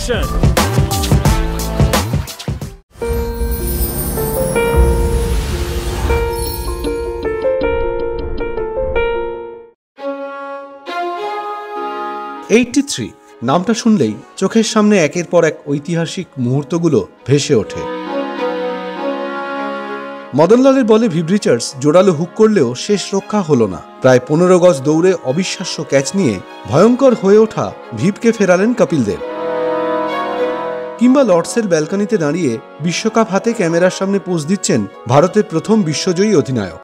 Action. নামটা শুনলেই চোখের সামনে একের পর এক ঐতিহাসিক মুহূর্তগুলো ভেসে ওঠে। মদনলালের বলে ভিভ রিচার্ডস জোরালো হুক করলেও শেষ রক্ষা হলো না। প্রায় 15 গজ দৌড়ে অবিশ্বাস্য ক্যাচ নিয়ে ভয়ঙ্কর হয়ে ওঠা ভিভকে ফেরালেন কপিল দেব। কিংবা লর্ডসের ব্যালকনিতে দাঁড়িয়ে বিশ্বকাপ হাতে ক্যামেরার সামনে পোজ দিচ্ছেন ভারতের প্রথম বিশ্বজয়ী অধিনায়ক।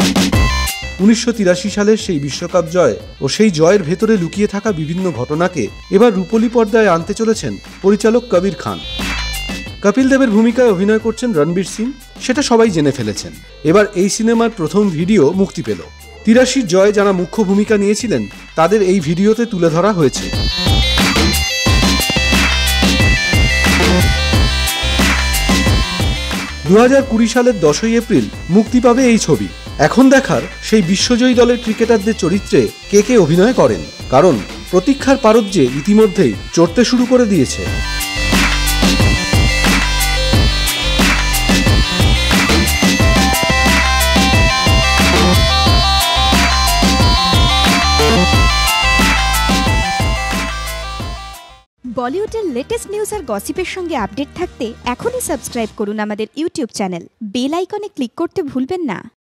1983 সালের সেই বিশ্বকাপ জয় ও সেই জয়ের ভেতরে লুকিয়ে থাকা বিভিন্ন ঘটনাকে এবার রূপলী পর্দায় আনতে চলেছেন পরিচালক কবির খান। কপিল দেবের ভূমিকায় অভিনয় করছেন রণবীর সিং, সেটা সবাই জেনে ফেলেছেন। এবার এই সিনেমার প্রথম ভিডিও মুক্তি পেল। 83 জয়ে যারা মুখ্য ভূমিকা নিয়েছিলেন তাদের এই ভিডিওতে তুলে ধরা হয়েছে। দু 2020 সালের 10ই এপ্রিল মুক্তি পাবে এই ছবি। এখন দেখার সেই বিশ্বজয়ী দলের ক্রিকেটারদের চরিত্রে কে কে অভিনয় করেন, কারণ প্রতীক্ষার পারজ্যে ইতিমধ্যেই চড়তে শুরু করে দিয়েছে। বলিউডের লেটেস্ট নিউজ আর গসিপের সঙ্গে আপডেট থাকতে এখনই সাবস্ক্রাইব করুন আমাদের ইউটিউব চ্যানেল। বেল আইকনে ক্লিক করতে ভুলবেন না।